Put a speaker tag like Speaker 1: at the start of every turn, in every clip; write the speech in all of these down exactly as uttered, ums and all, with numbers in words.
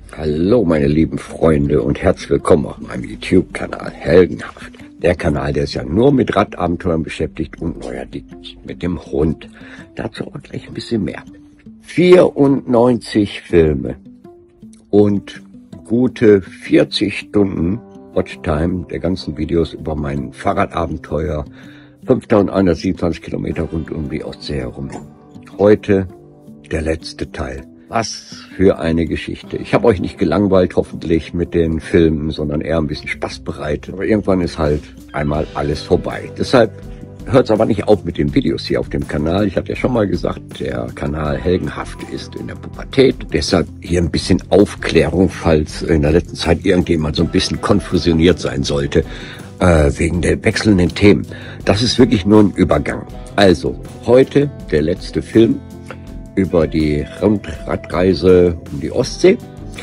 Speaker 1: Hallo meine lieben Freunde und herzlich willkommen auf meinem YouTube-Kanal Heldenhaft. Der Kanal, der ist ja nur mit Radabenteuern beschäftigt und neuerdings mit dem Hund. Dazu auch gleich ein bisschen mehr. vierundneunzig Filme und gute vierzig Stunden Watchtime der ganzen Videos über mein Fahrradabenteuer. fünftausendeinhundertsiebenundzwanzig Kilometer rund um die Ostsee herum. Heute der letzte Teil. Was für eine Geschichte. Ich habe euch nicht gelangweilt, hoffentlich, mit den Filmen, sondern eher ein bisschen Spaß bereit. Aber irgendwann ist halt einmal alles vorbei. Deshalb hört es aber nicht auf mit den Videos hier auf dem Kanal. Ich hatte ja schon mal gesagt, der Kanal Heldenhaft ist in der Pubertät. Deshalb hier ein bisschen Aufklärung, falls in der letzten Zeit irgendjemand so ein bisschen konfusioniert sein sollte, äh, wegen der wechselnden Themen. Das ist wirklich nur ein Übergang. Also, heute der letzte Film über die Radreise um die Ostsee.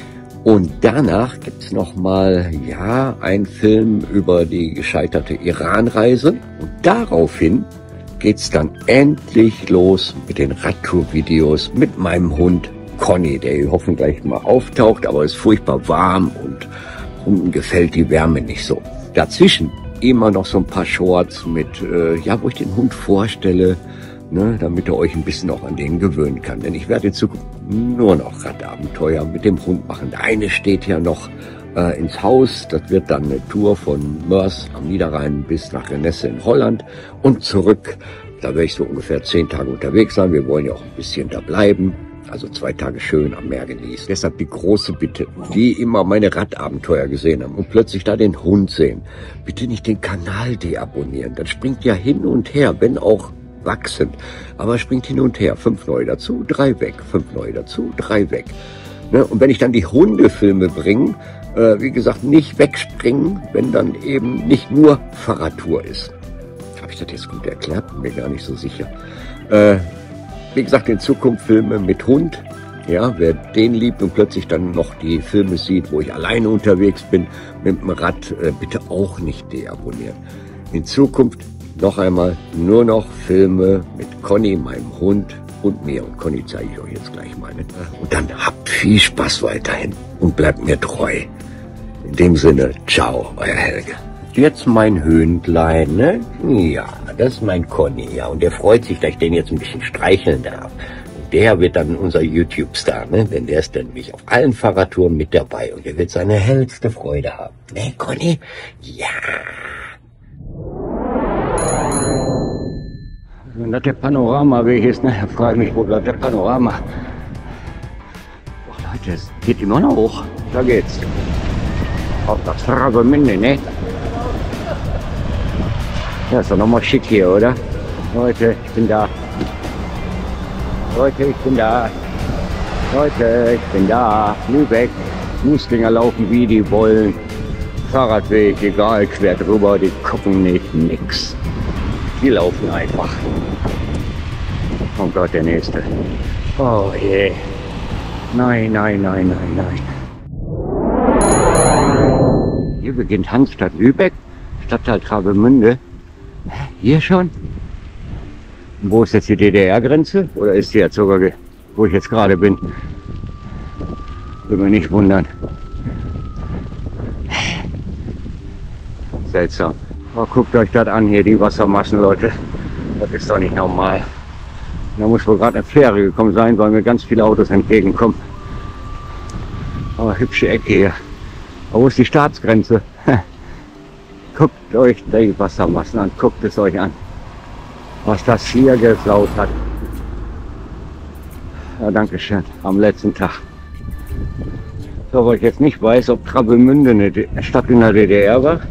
Speaker 1: Und danach gibt's noch mal, ja, einen Film über die gescheiterte Iran-Reise. Und daraufhin geht's dann endlich los mit den Radtour-Videos mit meinem Hund Conny, der hier hoffentlich gleich mal auftaucht, aber es ist furchtbar warm und Hunden gefällt die Wärme nicht so. Dazwischen immer noch so ein paar Shorts mit, äh, ja, wo ich den Hund vorstelle, ne, damit ihr euch ein bisschen auch an den gewöhnen kann. Denn ich werde in Zukunft nur noch Radabenteuer mit dem Hund machen. Der eine steht ja noch äh, ins Haus. Das wird dann eine Tour von Moers am Niederrhein bis nach Renesse in Holland und zurück. Da werde ich so ungefähr zehn Tage unterwegs sein. Wir wollen ja auch ein bisschen da bleiben. Also zwei Tage schön am Meer genießen. Deshalb die große Bitte, die immer meine Radabenteuer gesehen haben und plötzlich da den Hund sehen, bitte nicht den Kanal deabonnieren. Das springt ja hin und her, wenn auch wachsend. Aber springt hin und her. Fünf neue dazu, drei weg. Fünf neue dazu, drei weg. Ne? Und wenn ich dann die Hundefilme bringe, äh, wie gesagt, nicht wegspringen, wenn dann eben nicht nur Fahrradtour ist. Habe ich das jetzt gut erklärt? Bin mir gar nicht so sicher. Äh, wie gesagt, in Zukunft Filme mit Hund. Ja, wer den liebt und plötzlich dann noch die Filme sieht, wo ich alleine unterwegs bin, mit dem Rad, äh, bitte auch nicht deabonnieren. In Zukunft noch einmal nur noch Filme mit Conny, meinem Hund und mir. Und Conny zeige ich euch jetzt gleich mal. Ne? Und dann habt viel Spaß weiterhin und bleibt mir treu. In dem Sinne, ciao, euer Helge. Jetzt mein Hündlein, ne? Ja, das ist mein Conny, ja. Und der freut sich, dass ich den jetzt ein bisschen streicheln darf. Und der wird dann unser YouTube-Star, ne? Denn der ist dann nämlich auf allen Fahrradtouren mit dabei. Und er wird seine hellste Freude haben. Ne, Conny? Ja. Wenn das der Panoramaweg ist, ne, frage mich, wo bleibt der Panorama? Boah, Leute, es geht immer noch hoch. Da geht's. Auf das Travemünde, ne? Ja, ist doch nochmal schick hier, oder? Leute, ich bin da. Leute, ich bin da. Leute, ich bin da. Lübeck. Fußgänger laufen wie die wollen. Fahrradweg, egal, quer drüber, die gucken nicht, nix. Die laufen einfach. Oh Gott, der nächste. Oh je. Nein, nein, nein, nein, nein. Hier beginnt Hansstadt Lübeck, Stadtteil Travemünde. Hier schon? Und wo ist jetzt die D D R-Grenze? Oder ist die jetzt sogar, wo ich jetzt gerade bin? Würde mich nicht wundern. Seltsam. Oh, guckt euch das an hier, die Wassermassen, Leute. Das ist doch nicht normal. Da muss wohl gerade eine Fähre gekommen sein, weil mir ganz viele Autos entgegenkommen. Aber hübsche Ecke hier. Aber wo ist die Staatsgrenze? Guckt euch die Wassermassen an, guckt es euch an. Was das hier gesaut hat. Ja, danke schön. Am letzten Tag. So, weil ich jetzt nicht weiß, ob Travemünde eine Stadt in der D D R war.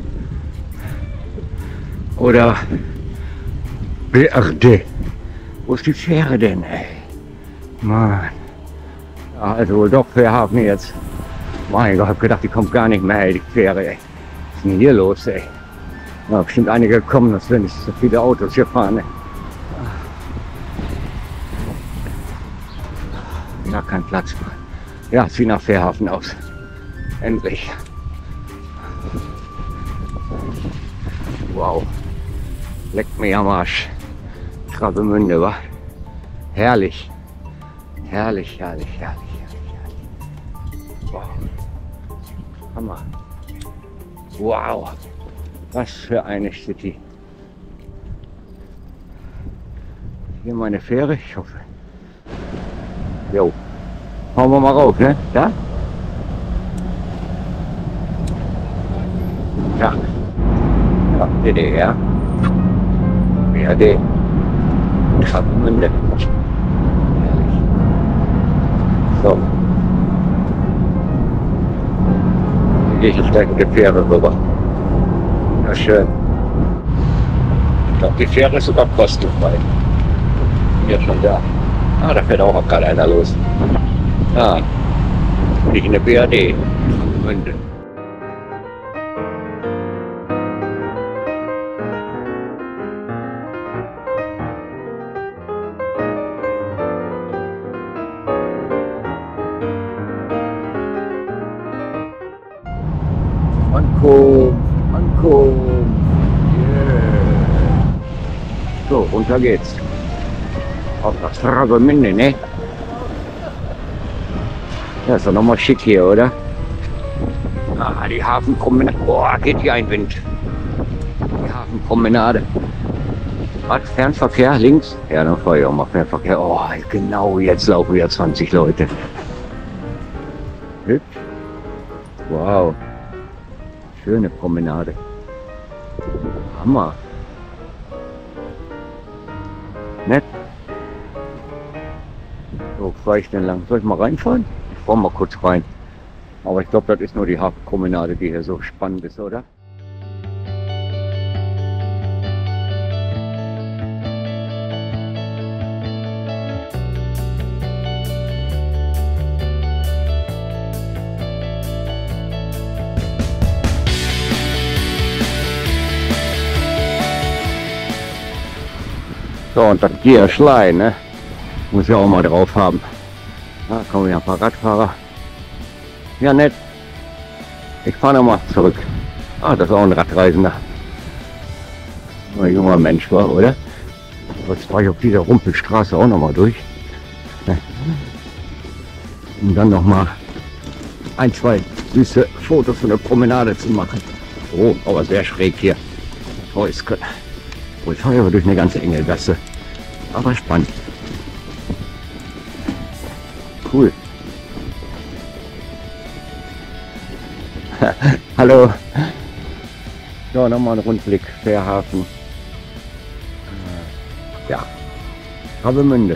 Speaker 1: Oder B R D. Wo ist die Fähre denn, ey? Mann. Ja, also wohl doch Fährhafen jetzt. Mein Gott, ich hab gedacht, die kommt gar nicht mehr, ey, die Fähre, ey. Was ist denn hier los, ey? Ja, bestimmt einige kommen, dass wenn nicht so viele Autos hier fahren, ey. Ja, kein Platz mehr. Ja, sieht nach Fährhafen aus. Endlich. Wow. Leckt mir am Arsch. Travemünde, wa? Herrlich. Herrlich, herrlich, herrlich, herrlich, herrlich. Wow. Hammer. Wow, was für eine City. Hier meine Fähre, ich hoffe. Jo, hauen wir mal rauf, ne? Ja? Ja. Ja, D D R. B R D. Travemünde. So. Hier gehe ich jetzt gleich mit der Fähre rüber. Ja, schön. Ich glaube, die Fähre ist sogar kostenfrei. Jetzt schon da. Ah, da fährt auch gerade einer los. Ah, nicht in der B R D. Travemünde. Ankommen, ankommen. Yeah. So, runter geht's. Auf das Travemünde, ne? Ja, ist doch nochmal schick hier, oder? Ah, die Hafenpromenade. Boah, geht hier ein Wind. Die Hafenpromenade. Was? Fernverkehr links? Ja, dann fahre ich auch mal Fernverkehr. Oh, genau, jetzt laufen wieder zwanzig Leute. Hübsch. Wow. Schöne Promenade. Hammer. Nett. So, fahre ich denn lang? Soll ich mal reinfahren? Ich fahre mal kurz rein. Aber ich glaube, das ist nur die Hafenpromenade, die hier so spannend ist, oder? So, und das Gierschlei, ne? Muss ich auch mal drauf haben. Da kommen ja ein paar Radfahrer. Ja, nett. Ich fahre nochmal zurück. Ah, das ist auch ein Radreisender. Ein junger Mensch war, oder? Jetzt fahre ich auf dieser Rumpelstraße auch nochmal durch. Um dann nochmal ein, zwei süße Fotos von der Promenade zu machen. Oh, aber sehr schräg hier. Häuschen. Oh, ich fahre aber durch eine ganz enge Gasse. Aber spannend. Cool. Hallo. So, nochmal ein Rundblick. Fährhafen. Ja. Travemünde.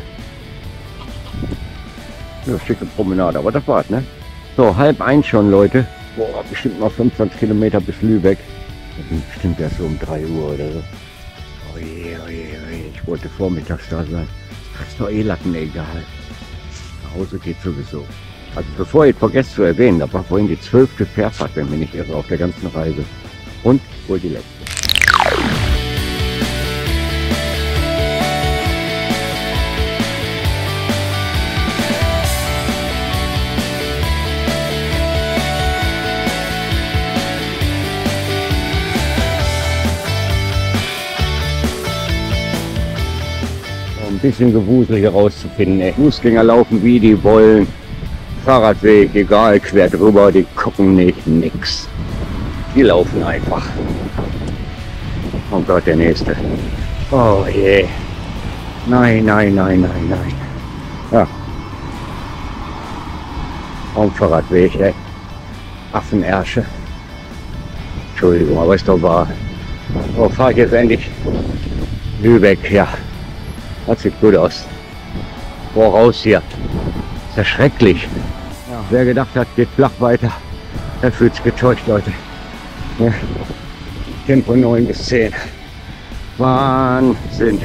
Speaker 1: Ja, schicke Promenade, aber das war's, ne? So, halb eins schon, Leute. Boah, bestimmt noch fünfundzwanzig Kilometer bis Lübeck. Bestimmt erst so um drei Uhr oder so. Oh je, oh je, oh je. Ich wollte vormittags da sein. Das ist doch eh Latten egal. Nach Hause geht sowieso. Also bevor ich vergesse zu erwähnen, da war vorhin die zwölfte Fährfahrt, wenn mich nicht irre, auf der ganzen Reise. Und wohl die letzte. Ein bisschen Gewusel hier rauszufinden. Ey. Fußgänger laufen wie die wollen. Fahrradweg, egal, quer drüber, die gucken nicht, nix. Die laufen einfach. Oh Gott, der nächste. Oh je. Nein, nein, nein, nein, nein. Ja. Kaum Fahrradweg, ey. Affenärsche. Entschuldigung, aber ist doch wahr. Oh, fahr ich jetzt endlich Lübeck, ja. Das sieht gut aus. Boah, raus hier. Ist ja schrecklich. Ja, wer gedacht hat, geht flach weiter, der fühlt sich getäuscht, Leute. Ja. Tempo neun bis zehn. Wahnsinn.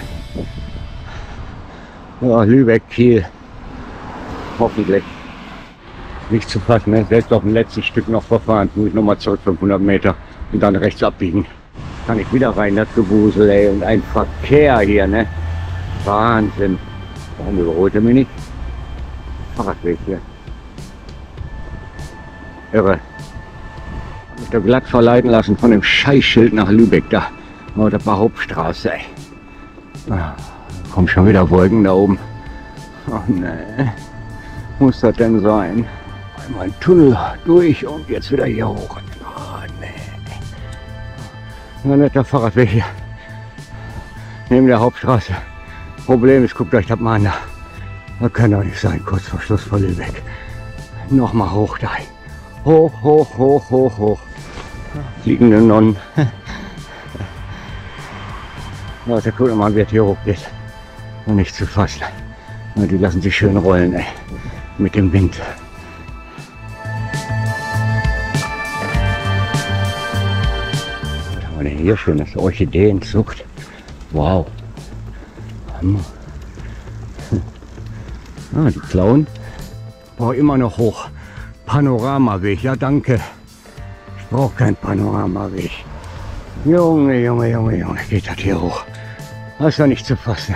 Speaker 1: Ja, Lübeck, Kiel. Hoffentlich. Nicht zu fassen, ne? Selbst auf dem letzten Stück noch verfahren. Muss ich nochmal zurück fünfhundert Meter und dann rechts abbiegen. Kann ich wieder rein, das Gewusel, ey. Und ein Verkehr hier, ne? Wahnsinn. Warum überholt er mich nicht? Fahrradweg hier. Irre. Mich da glatt verleiten lassen von dem Scheißschild nach Lübeck da. Oh, das war Hauptstraße, ey. Ah, kommen schon wieder Wolken da oben. Ach ne. Muss das denn sein? Einmal einen Tunnel durch und jetzt wieder hier hoch. Oh, nee. Ein netter Fahrradweg hier. Neben der Hauptstraße. Problem ist, guckt euch das mal an. Das kann doch nicht sein, kurz vor Schluss vor Lübeck. Nochmal hoch dahin. Hoch, hoch, hoch, hoch, hoch. Fliegende Nonnen. Leute, guck mal, wer hier hochgeht. Und nicht zu fassen. Ja, die lassen sich schön rollen, ey. Mit dem Wind. Was haben wir denn hier schön? Das Orchideenzucht. Wow. Hammer. Ah, die Klauen. Boah, immer noch hoch. Panoramaweg, ja danke. Ich brauche keinen Panoramaweg. Junge, Junge, Junge, Junge, geht das hier hoch. Das ist doch nicht zu fassen.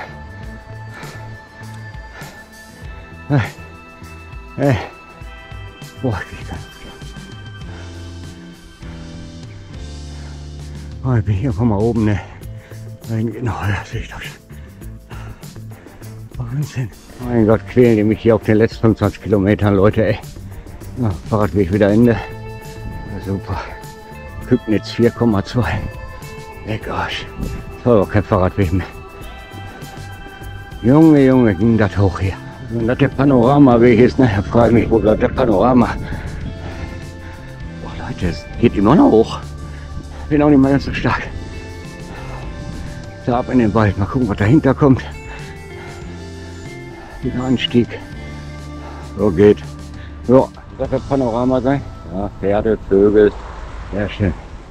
Speaker 1: Hey. Hey. Boah, ich kann nicht. Oh, ich bin hier von mal oben, ne? Da hinten, genau, da sehe ich doch schon. Wahnsinn. Mein Gott, quälen die mich hier auf den letzten fünfundzwanzig Kilometern, Leute, ey. Ja, Fahrradweg wieder Ende. Ja, super. Kübnitz vier Komma zwei. Leck Arsch. Das war aber kein Fahrradweg mehr. Junge, Junge, ging das hoch hier. Wenn das der Panoramaweg ist, ne, frage mich, wo bleibt der Panorama? Boah, Leute, es geht immer noch hoch. Bin auch nicht mal ganz so stark. Da ab in den Wald. Mal gucken, was dahinter kommt. Wieder Anstieg. So geht. So, das wird Panorama sein. Ja, Pferde, Vögel. Sehr schön.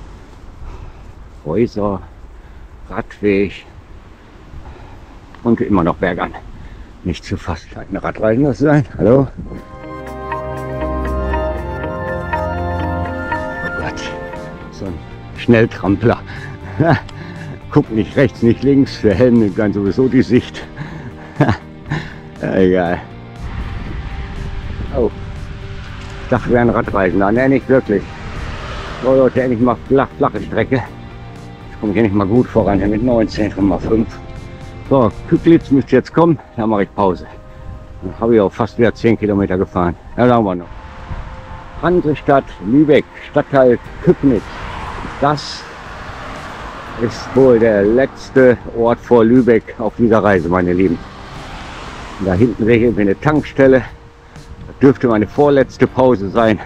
Speaker 1: Häuser, Radweg. Und immer noch bergan. Nicht zu fassen. Scheint ein Radreisender zu sein. Hallo? Oh Gott. So ein Schnelltrampler. Guckt nicht rechts, nicht links. Für Helm nimmt dann sowieso die Sicht. Egal. Oh. Ich dachte, wir wären Radreisender. Ne, nicht wirklich. So Leute, endlich mal flach, flache Strecke. Jetzt komme ich endlich mal gut voran hier mit neunzehn Komma fünf. So, Küblitz müsste jetzt kommen. Da mache ich Pause. Dann habe ich auch fast wieder zehn Kilometer gefahren. Ja, da haben wir noch. Hansestadt Lübeck, Stadtteil Kübnitz. Das ist wohl der letzte Ort vor Lübeck auf dieser Reise, meine Lieben. Da hinten sehe ich eine Tankstelle. Das dürfte meine vorletzte Pause sein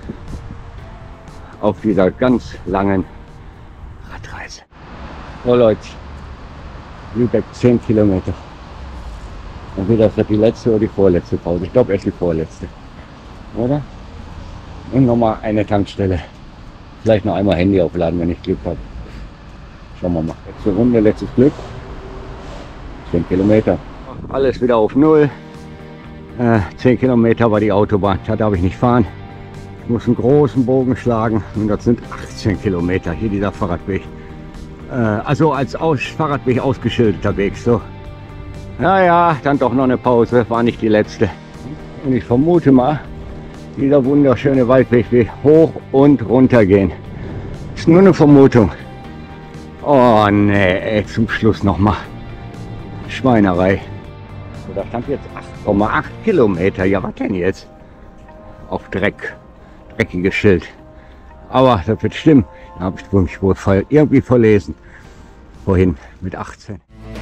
Speaker 1: auf dieser ganz langen Radreise. So Leute, Lübeck zehn Kilometer. Entweder ist das die letzte oder die vorletzte Pause. Ich glaube erst die vorletzte. Oder? Und nochmal eine Tankstelle. Vielleicht noch einmal Handy aufladen, wenn ich Glück habe. Schauen wir mal. Letzte Runde, letztes Glück. zehn Kilometer. Alles wieder auf Null. Äh, zehn Kilometer war die Autobahn. Da darf ich nicht fahren. Ich muss einen großen Bogen schlagen. Und das sind achtzehn Kilometer. Hier dieser Fahrradweg. Äh, also als aus Fahrradweg ausgeschilderter Weg. So. Naja, dann doch noch eine Pause. War nicht die letzte. Und ich vermute mal, dieser wunderschöne Waldweg wird hoch und runter gehen. Ist nur eine Vermutung. Oh nee, ey, zum Schluss nochmal. Schweinerei. So, da stand jetzt acht Komma acht Kilometer. Ja, was denn jetzt? Auf Dreck. Dreckiges Schild. Aber das wird stimmen. Da habe ich mich wohl voll, irgendwie verlesen. Vorhin mit achtzehn.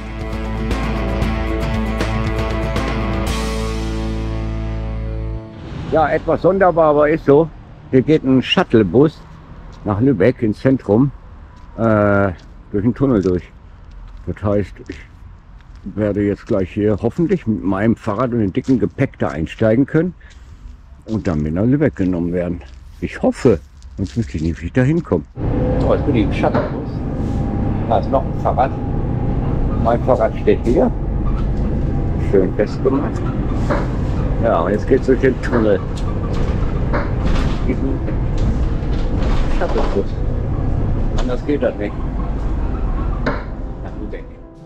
Speaker 1: Ja, etwas sonderbar, aber ist so. Hier geht ein Shuttlebus nach Lübeck ins Zentrum äh, durch den Tunnel durch. Das heißt, ich werde jetzt gleich hier hoffentlich mit meinem Fahrrad und dem dicken Gepäck da einsteigen können und dann mit nach Lübeck genommen werden. Ich hoffe, sonst wüsste ich nicht, wie ich da hinkomme. So, jetzt bin ich im Shuttlebus. Da ist noch ein Fahrrad. Mein Fahrrad steht hier. Schön festgemacht. Ja, und jetzt geht es durch den Tunnel. Diesen Shuttlebus. Anders geht das nicht. Nach Lübeck.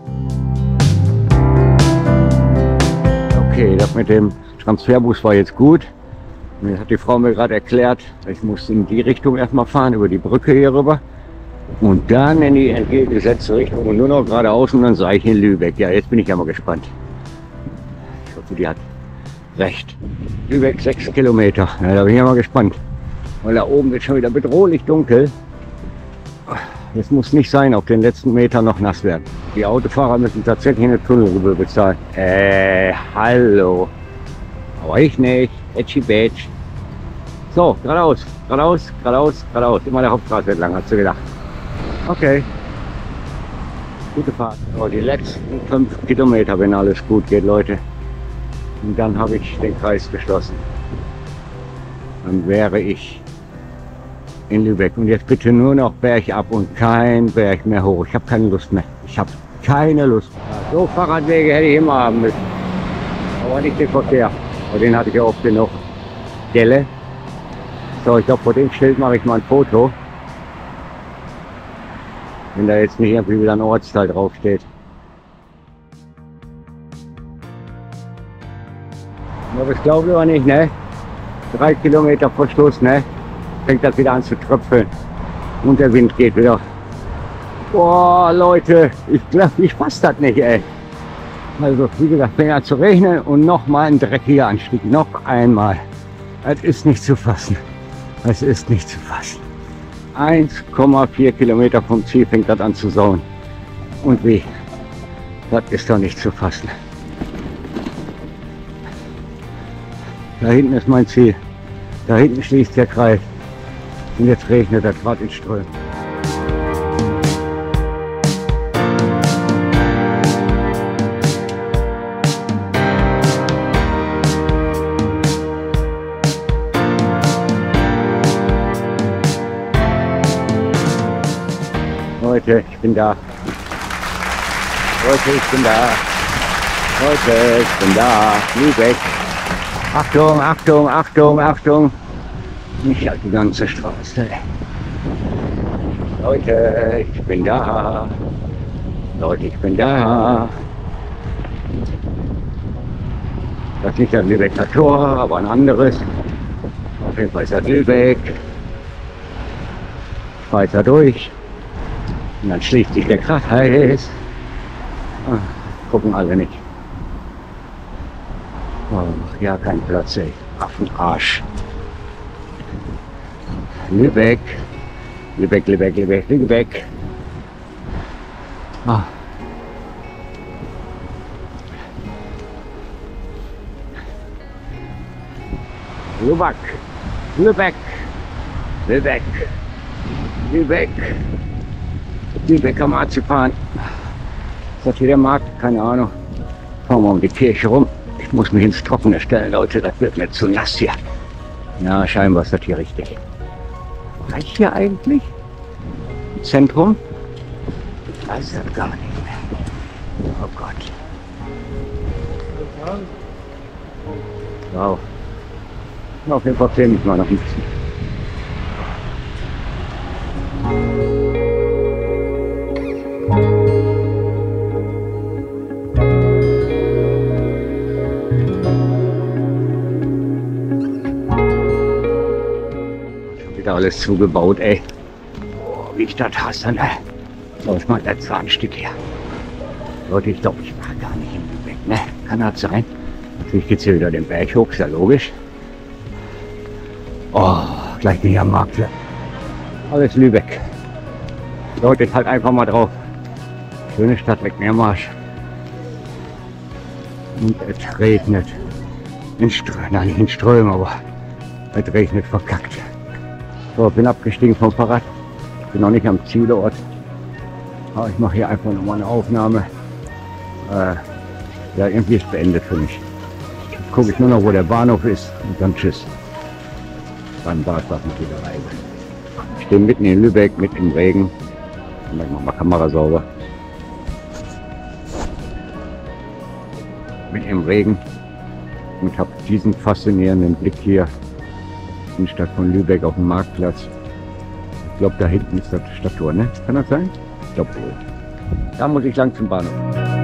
Speaker 1: Okay, das mit dem Transferbus war jetzt gut. Jetzt hat die Frau mir gerade erklärt, ich muss in die Richtung erstmal fahren, über die Brücke hier rüber. Und dann in die entgegengesetzte Richtung und nur noch geradeaus und dann sei ich in Lübeck. Ja, jetzt bin ich ja mal gespannt. Ich hoffe, die hat recht. Lübeck sechs Kilometer. Ja, da bin ich ja mal gespannt. Weil da oben wird schon wieder bedrohlich dunkel. Es muss nicht sein, auf den letzten Metern noch nass werden. Die Autofahrer müssen tatsächlich eine Tunnelgebühr bezahlen. Äh, hallo. Aber ich nicht. Edgy Badge. So, geradeaus, geradeaus, geradeaus, geradeaus. Immer der Hauptstraße entlang, hast du gedacht. Okay. Gute Fahrt. So, die letzten fünf Kilometer, wenn alles gut geht, Leute. Und dann habe ich den Kreis geschlossen. Dann wäre ich in Lübeck. Und jetzt bitte nur noch bergab und kein Berg mehr hoch. Ich habe keine Lust mehr. Ich habe keine Lust mehr. So Fahrradwege hätte ich immer haben müssen. Aber nicht den Verkehr. Aber den hatte ich ja oft genug. Gelle. So, ich glaube, vor dem Schild mache ich mal ein Foto. Wenn da jetzt nicht irgendwie wieder ein Ortsteil draufsteht. Aber ich glaube aber nicht, ne? Drei Kilometer vor Schluss, ne? Fängt das wieder an zu tröpfeln. Und der Wind geht wieder. Boah, Leute, ich glaube, ich fasse das nicht, ey. Also, wie gesagt, fängt an zu regnen und nochmal ein dreckiger Anstieg. Noch einmal. Das ist nicht zu fassen. Das ist nicht zu fassen. eins Komma vier Kilometer vom Ziel fängt das an zu sauen. Und wie? Das ist doch nicht zu fassen. Da hinten ist mein Ziel. Da hinten schließt der Kreis. Und jetzt regnet das gerade in Strömen. Leute, ich bin da. Leute, ich bin da. Leute, ich bin da. Lübeck. Achtung, Achtung, Achtung, Achtung. Nicht halt die ganze Straße. Leute, ich bin da. Leute, ich bin da. Das ist nicht das Lübecker Tor, aber ein anderes. Auf jeden Fall ist das Lübeck. Weiter durch. Und dann schließt sich der Kreis. Ah, gucken alle nicht. Oh, ja, kein Platz, ey. Affenarsch. Lübeck. Lübeck, Lübeck, Lübeck, Lübeck. Ah. Lübeck. Lübeck. Lübeck. Lübeck. Lübecker Marzipan. Ist das hier der Markt? Keine Ahnung. Fahren wir um die Kirche rum. Ich muss mich ins Trockene stellen, Leute. Das wird mir zu nass hier. Ja, scheinbar ist das hier richtig. Reicht hier eigentlich? Im Zentrum? Ich weiß das gar nicht mehr. Oh Gott. Wow. Auf jeden Fall filme ich mal noch ein bisschen. Wieder alles zugebaut, ey. Oh, wie ich das hasse, ne? So ist mein letzter Anstieg hier. Leute, ich glaube, ich war gar nicht in Lübeck, ne? Kann das sein? Natürlich geht es hier wieder den Berg hoch, ist ja logisch. Oh, gleich bin ich am Markt. Alles Lübeck. Leute, halt einfach mal drauf. Schöne Stadt, weg Meermarsch. Und es regnet. In Strömen, nein, nicht in Strömen, aber es regnet verkackt. So, bin abgestiegen vom Fahrrad. Ich bin noch nicht am Zielort. Aber ich mache hier einfach nochmal eine Aufnahme. Äh, ja, irgendwie ist beendet für mich. Jetzt gucke ich nur noch, wo der Bahnhof ist und dann tschüss. Dann war es das mit dieser Reise. Ich stehe mitten in Lübeck, mitten im Regen. Ich mache mal Kamera sauber. Mitten im Regen und habe diesen faszinierenden Blick hier in die Stadt von Lübeck auf dem Marktplatz. Ich glaube, da hinten ist das Stadttor, ne? Kann das sein? Ich glaube wohl. Da muss ich lang zum Bahnhof.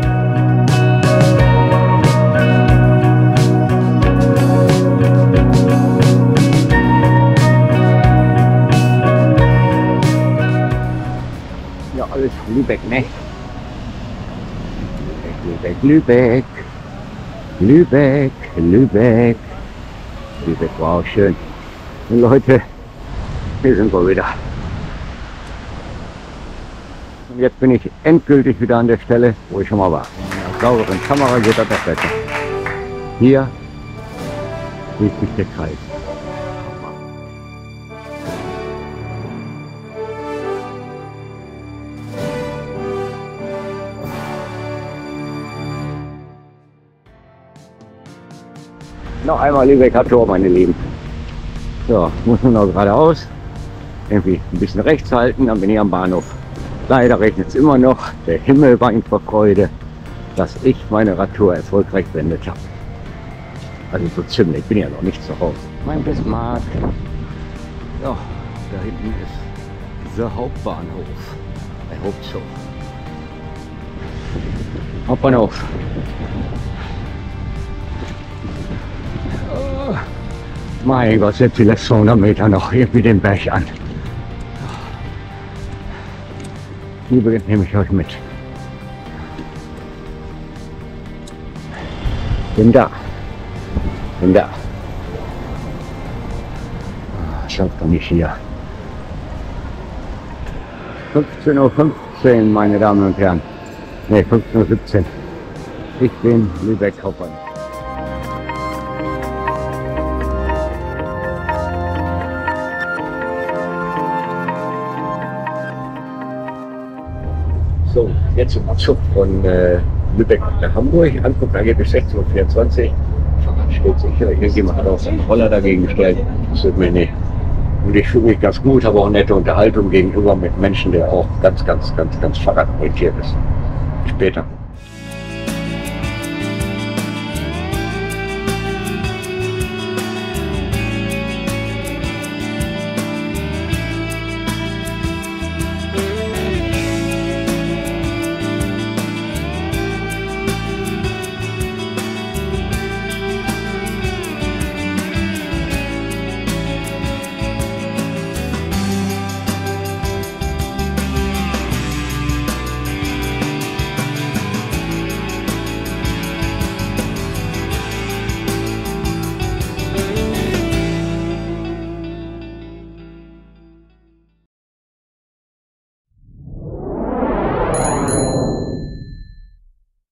Speaker 1: Ja, alles Lübeck, ne? Lübeck, Lübeck, Lübeck. Lübeck, Lübeck. Lübeck war auch schön. Und Leute, hier sind wir wieder. Und jetzt bin ich endgültig wieder an der Stelle, wo ich schon mal war. Auf sauberen Kameragitter das Wetter. Hier schließt sich der Kreis. Noch einmal Lübecker Tor, meine Lieben. So, muss nur noch geradeaus. Irgendwie ein bisschen rechts halten, dann bin ich am Bahnhof. Leider regnet es immer noch. Der Himmel weint vor Freude, dass ich meine Radtour erfolgreich beendet habe. Also so ziemlich, ich bin ja noch nicht zu Hause. Mein Bismarck. Ja, da hinten ist der Hauptbahnhof. Der Hauptzug. Hauptbahnhof. Oh, mein Gott, jetzt die letzten hundert Meter noch irgendwie den Berg an. Übrigens nehme ich euch mit. Bin da. Bin da. Schafft doch nicht hier. fünfzehn Uhr fünfzehn, meine Damen und Herren. Ne, fünfzehn Uhr siebzehn. Ich bin Lübeck Hauptbahnhof. So, jetzt im Zug von äh, Lübeck nach Hamburg. Angucken, da geht bis sechzehn Uhr vierundzwanzig. Fahrrad steht sicher. Irgendjemand hat auch seinen Roller dagegen gestellt. Das wird mir nicht. Und ich fühle mich ganz gut, habe auch nette Unterhaltung gegenüber mit Menschen, der auch ganz, ganz, ganz, ganz fahrradorientiert ist. Bis später.